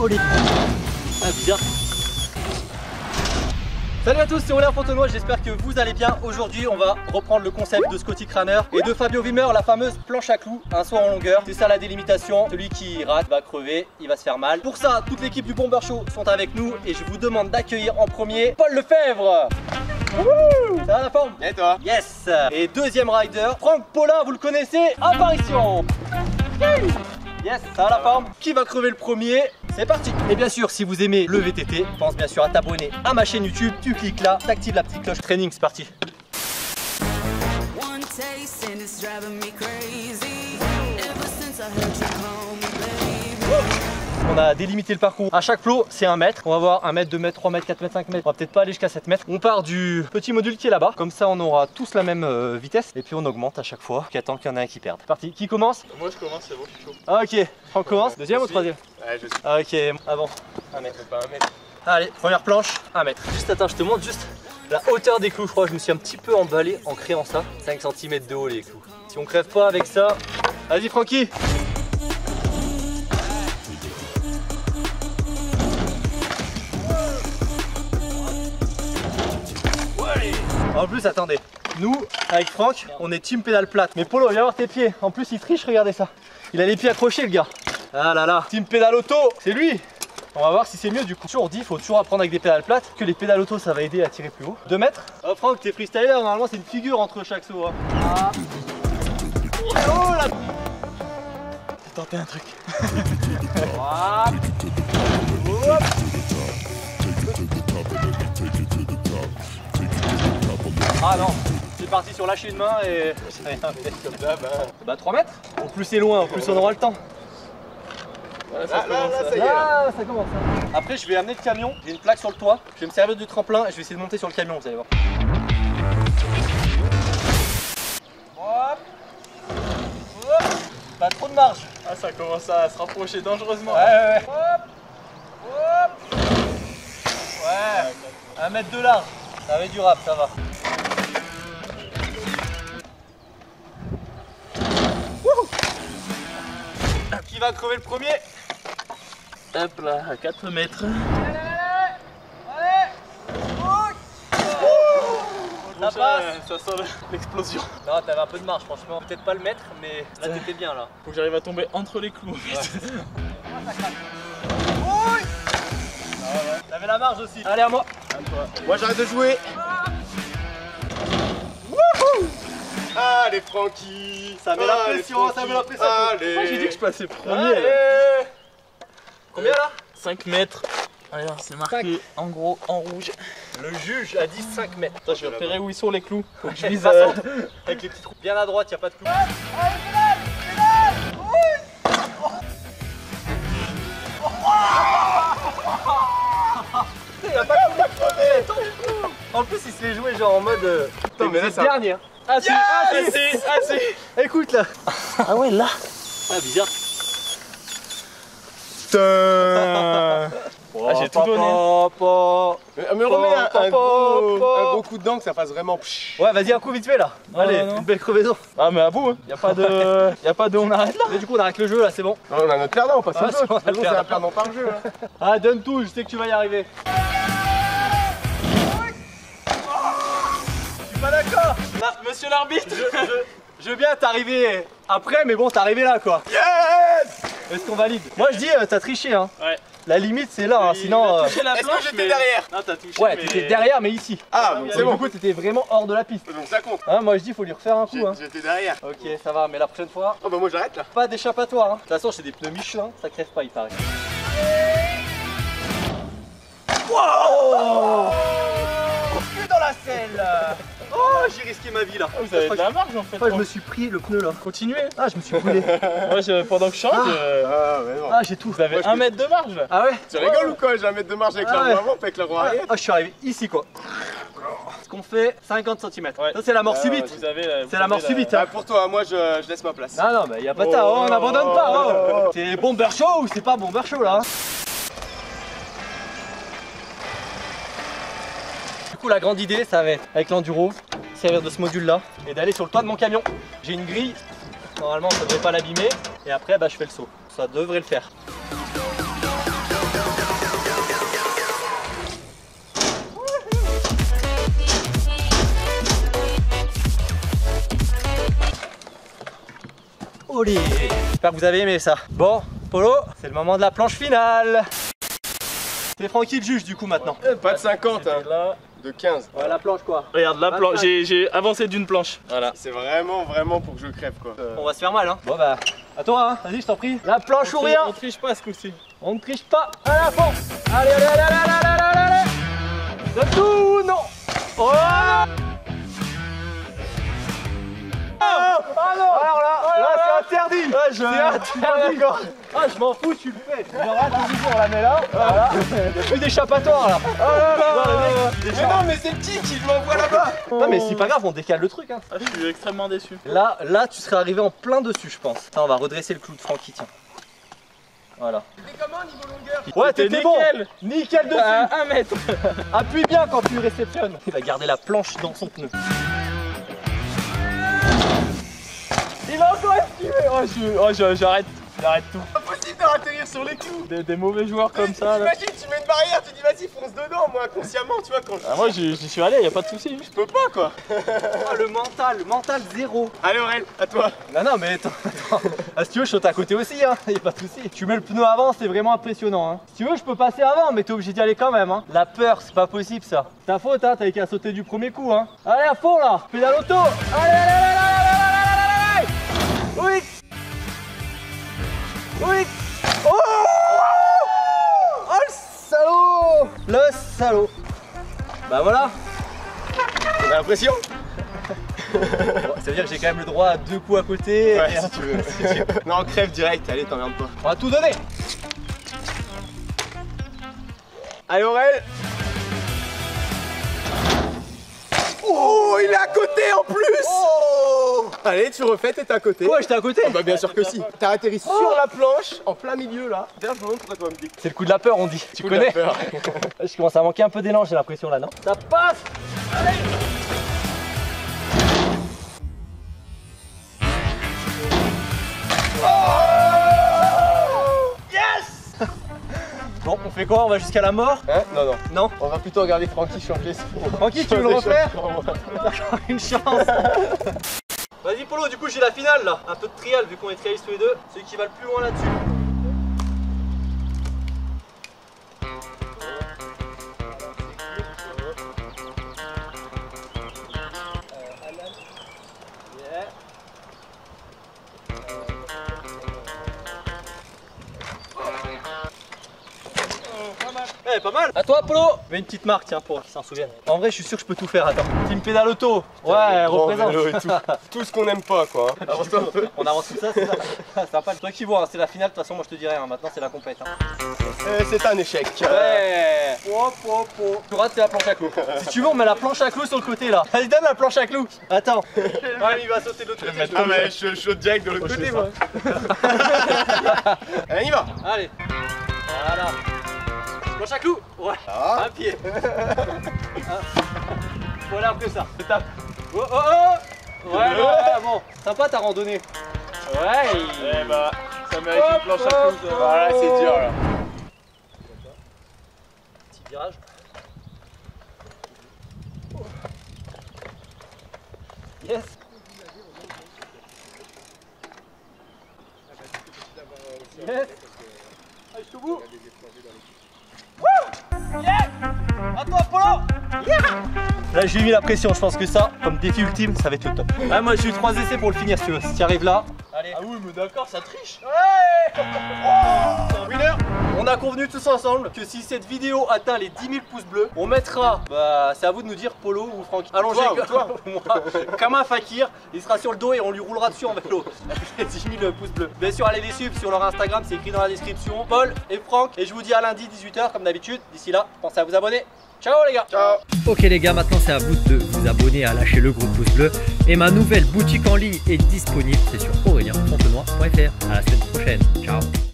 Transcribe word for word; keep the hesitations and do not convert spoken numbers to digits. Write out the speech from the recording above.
les... Ah bizarre. Salut à tous, c'est Aurélien Fontenoy, j'espère que vous allez bien. Aujourd'hui on va reprendre le concept de Scotty Craner et de Fabio Wimmer, la fameuse planche à clous, un saut en longueur. C'est ça la délimitation, celui qui rate va crever, il va se faire mal. Pour ça, toute l'équipe du Bomber Show sont avec nous et je vous demande d'accueillir en premier Paul Lefebvre. Wouhou, ça va la forme? Et toi? Yes. Et deuxième rider, Franck Paulin, vous le connaissez, apparition. Yes, ça va la forme? Qui va crever le premier? C'est parti! Et bien sûr, si vous aimez le V T T, pense bien sûr à t'abonner à ma chaîne YouTube. Tu cliques là, t'actives la petite cloche training, c'est parti! On a délimité le parcours. À chaque flot, c'est un mètre. On va voir un mètre, deux mètres, trois mètres, quatre mètres, cinq mètres. On va peut-être pas aller jusqu'à sept mètres. On part du petit module qui est là-bas. Comme ça, on aura tous la même euh, vitesse. Et puis on augmente à chaque fois. Jusqu'à temps qu'il y en a un qui perde. C'est parti. Qui commence? Moi je commence, c'est bon, je suis chaud. Ah ok. On commence. Deuxième ou troisième? Ouais, je suis. Ah ok. Avant. Un mètre. Pas un mètre. Allez, première planche, un mètre. Juste attends, je te montre juste la hauteur des clous. Je crois que je me suis un petit peu emballé en créant ça. cinq centimètres de haut les clous. Si on crève pas avec ça, vas-y Francky. En plus, attendez, nous, avec Franck, on est team pédale plate. Mais Polo, viens voir tes pieds. En plus, il triche, regardez ça. Il a les pieds accrochés, le gars. Ah là là, team pédale auto, c'est lui. On va voir si c'est mieux du coup. Toujours dit, il faut toujours apprendre avec des pédales plates. Que les pédales auto, ça va aider à tirer plus haut. deux mètres. Oh Franck, t'es freestyler, normalement c'est une figure entre chaque saut. Hein. Ah. Oh là. J'ai tenté un truc. Hop. Hop. Ah non, c'est parti sur lâcher une main et... Comme ça, bah... Bah trois mètres. Au plus c'est loin, au plus on aura le temps. Là, ça, là, commence, là, ça y est. Là, ça commence. Après, je vais amener le camion. J'ai une plaque sur le toit. Je vais me servir du tremplin et je vais essayer de monter sur le camion, vous allez voir. Hop. Hop. Pas trop de marge. Ah, ça commence à se rapprocher dangereusement. Ouais, ouais, ouais. Hop. Hop. Ouais. Un mètre de large. Ça va être durable, ça va. Wouhou. Qui va crever le premier? Hop là, à quatre mètres. Allez, allez, allez. Ça passe. Ça sent l'explosion. Non, t'avais un peu de marge, franchement. Peut-être pas le mètre, mais là t'étais bien là. Faut que j'arrive à tomber entre les clous. Ouais. Oui. T'avais la marge aussi. Allez, à moi. Moi j'arrête de jouer. Wouhou. Allez Francky. Ça met la pression, ça met la pression. Allez. Moi j'ai dit que je passais premier. Allez. Combien là? cinq mètres. Regarde, c'est marqué en gros en rouge. Le juge a dit cinq mètres. Attends, je vais repérer où ils sont les clous. Faut que je vise euh... euh... avec les petits trous. Bien à droite, il n'y a pas de clous. Il n'y a pas de clous. En plus, il se l'est joué genre en mode. Euh... Attends, mais là, c'est dernier. Ah, yes, ah, si, ah, si. Écoute là. Ah ouais, là. Ah, bizarre. Putain. Ah, j'ai tout donné. Mais, mais remets un, un, gros, un gros coup de dent que ça fasse vraiment. Ouais, vas-y, un coup vite fait là. Non, allez, non, non. Une belle crevaison. Ah, mais à bout, hein. Y a pas de. Y a pas de. On arrête là. Mais du coup, on arrête le jeu là, c'est bon. Non, on a notre perdant, on passe Ah, au c'est jeu. bon, on a le C'est un perdant. perdant par jeu. Hein. Ah, donne tout, je sais que tu vas y arriver. Je suis pas d'accord. Monsieur l'arbitre. Je, je, je veux bien t'arriver après, mais bon, t'es arrivé là quoi. Yes. Est-ce qu'on valide? Moi je dis, euh, t'as triché hein. Ouais. La limite c'est là, hein, sinon. Euh... La Est-ce que j'étais mais... derrière? Non, t'as touché. Ouais, mais... t'étais derrière, mais ici. Ah, donc c'est bon. Du coup, t'étais vraiment hors de la piste. Donc ça compte. Hein, moi je dis, faut lui refaire un coup. Hein. J'étais derrière. Ok, ça va, mais la prochaine fois, Oh bah moi j'arrête là. pas d'échappatoire. Hein. De toute façon, j'ai des pneus Michelin, ça crève pas, il paraît. Wow! Plus dans la selle. Oh, j'ai risqué ma vie là. Oh, vous avez de la marge en fait. Enfin, je me suis pris le pneu là. Continuez. Ah, je me suis brûlé. Moi, je, pendant que je chante, Ah. euh... Ah, mais non. Ah, j'ai tout. vous avez Moi, je un peux- mètre de marge là. Ah ouais? Tu rigoles ou quoi? J'ai un mètre de marge avec Ah la ouais. roue avant, pas avec la roue arrière. Ah, je suis arrivé ici quoi. Ce qu'on fait cinquante centimètres. Ouais. Ça, c'est la mort Ah, subite. Vous avez, euh, vous C'est la avez mort subite. Ah, Hein. pour toi, moi je, je laisse ma place. Non, non, mais y a pas tard. Oh, on n'abandonne pas. oh, Oh. oh. C'est Bomber Show ou c'est pas Bomber Show là? Hein. Du coup, la grande idée, ça va être avec l'enduro, servir de ce module là et d'aller sur le toit de mon camion. J'ai une grille. Normalement, ça devrait pas l'abîmer. Et après, bah, je fais le saut. Ça devrait le faire. Olé. J'espère que vous avez aimé ça. Bon, Polo, c'est le moment de la planche finale. C'est Francky le juge du coup maintenant. Pas de cinquante, hein. Là. De quinze. Ouais, la planche quoi. Regarde la planche, j'ai avancé d'une planche. Voilà. C'est vraiment, vraiment pour que je crève quoi. Euh... On va se faire mal hein. Bon bah, à toi hein, vas-y je t'en prie. La planche on ou rien. On triche pas ce coup-ci. On ne triche pas à la fond. Allez, allez, allez, allez, allez, allez, allez, allez. De tout, non. Oh non. Ah non. Alors là, là c'est interdit. Ouais, je... C'est interdit. D'accord. Ah je m'en fous, tu le fais. Tu verras, on la met là. Voilà. Il n'y a plus d'échappatoire là. Oh là là. Mais non mais c'est le kick, il m'envoie là-bas. Non mais c'est pas grave, on décale le truc hein. Ah, je suis extrêmement déçu. Là, là tu serais arrivé en plein dessus je pense. Attends, on va redresser le clou de Francky, tiens. Voilà. T'es comment niveau longueur? Ouais, t'étais bon. Nickel dessus. À un mètre. Appuie bien quand tu réceptionnes. Il va garder la planche dans son pneu. Il va encore esquiver. Oh, je, oh je, j'arrête. J'arrête tout. C'est impossible de ratterrir sur les clous. Des, des mauvais joueurs comme ça. T'imagines, tu mets une barrière, tu dis vas-y fonce dedans, moi inconsciemment, tu vois quand je... Ah, moi j'y suis allé, y a pas de souci. Je peux pas quoi. Oh, le mental, le mental zéro. Allez Aurel, à toi. Non non mais attends, attends. Ah, si tu veux je saute à côté aussi hein, y a pas de souci. Tu mets le pneu avant, c'est vraiment impressionnant hein. Si tu veux je peux passer avant mais t'es obligé d'y aller quand même hein. La peur c'est pas possible ça. Ta faute hein, t'avais qu'à sauter du premier coup hein. Allez à fond là, pédale auto. Allez allez allez allez allez allez allez. Oui. Oui. Oh, oh le salaud. Le salaud. Bah voilà. T'as l'impression? Bon, ça veut dire que j'ai quand même le droit à deux coups à côté. Ouais, et... si tu veux. Si tu veux. Non, crève direct, allez, t'emmerdes pas. On va tout donner. Allez Aurel. Oh, il est à côté en plus. Oh. Allez, tu refais, t'es à côté. Quoi, j'étais à côté? Ah bah bien sûr que si. T'as atterri sur la planche, en plein milieu là. D'ailleurs, je me demande pourquoi tu vas me dire. C'est le coup de la peur, on dit. Tu Coup de connais? la peur. Je commence à manquer un peu d'élan, j'ai l'impression là, non? Ça passe. Allez. Oh yes. Bon, on fait quoi? On va jusqu'à la mort? Hein? Non, non. Non? On va plutôt regarder Francky chanter. Francky, tu veux le refaire? D'accord, une chance. Vas-y Polo, du coup j'ai la finale là. Un peu de trial vu qu'on est trialistes tous les deux. Celui qui va le plus loin là-dessus. Eh, pas mal. À toi Polo. Mets une petite marque tiens pour qu'ils s'en souviennent. En vrai je suis sûr que je peux tout faire, attends. Team pédale auto. Ouais, représente. Et tout. Tout ce qu'on aime pas quoi. Hein. Avance un peu. On avance tout ça, c'est ça. C'est pas toi qui vois, hein. C'est la finale, de toute façon moi je te dirai, hein. Maintenant c'est la compète. Hein. Euh, c'est un échec. Ouais. Oh, oh, oh. Tu rates, c'est la planche à clous. Si tu veux on met la planche à clous sur le côté là. Allez donne la planche à clous. Attends. Ouais, il va sauter de l'autre côté. Ah mais je saute direct de l'autre côté moi. Allez on y va. Allez. Voilà. Planche à clous. Ouais. Ah. Un pied. Voilà après ça. Étape. Oh oh oh. Ouais, ouais, ouais, bon. Sympa ta randonnée. Ouais. Eh bah, ça mérite une planche à clous. Voilà, c'est dur là. Petit virage. Yes. Yes. Allez, je suis au bout. Wouh. Yeah. À toi, Polo. Yeah. Là, j'ai mis la pression. Je pense que ça, comme défi ultime, ça va être le top. Ouais, moi, j'ai eu trois essais pour le finir, si tu veux. Si tu arrives là. Allez. Ah oui, mais d'accord, ça triche. Ouais. Oh. Winner. On a convenu tous ensemble que si cette vidéo atteint les dix mille pouces bleus, on mettra, bah c'est à vous de nous dire Polo ou Francky. Allongé toi, toi. Moi, comme un fakir, il sera sur le dos et on lui roulera dessus en vélo. Les dix mille pouces bleus. Bien sûr, allez les suivre sur leur Instagram, c'est écrit dans la description. Paul et Franck. Et je vous dis à lundi dix-huit heures comme d'habitude. D'ici là, pensez à vous abonner. Ciao les gars. Ciao. Ok les gars, maintenant c'est à vous de vous abonner, à lâcher le gros pouce bleu. Et ma nouvelle boutique en ligne est disponible, c'est sur aurélien fontenoy point fr. À la semaine prochaine. Ciao.